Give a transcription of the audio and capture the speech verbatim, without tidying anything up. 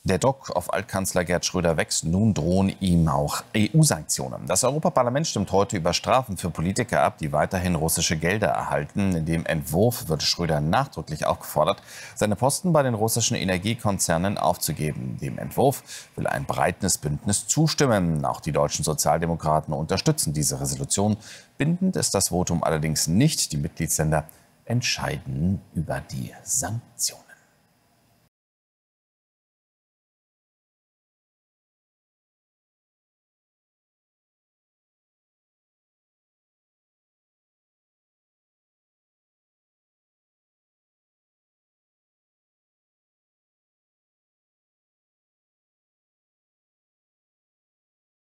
Der Druck auf Altkanzler Gerd Schröder wächst. Nun drohen ihm auch E U-Sanktionen. Das Europaparlament stimmt heute über Strafen für Politiker ab, die weiterhin russische Gelder erhalten. In dem Entwurf wird Schröder nachdrücklich aufgefordert, seine Posten bei den russischen Energiekonzernen aufzugeben. Dem Entwurf will ein breites Bündnis zustimmen. Auch die deutschen Sozialdemokraten unterstützen diese Resolution. Bindend ist das Votum allerdings nicht. Die Mitgliedsländer entscheiden über die Sanktionen.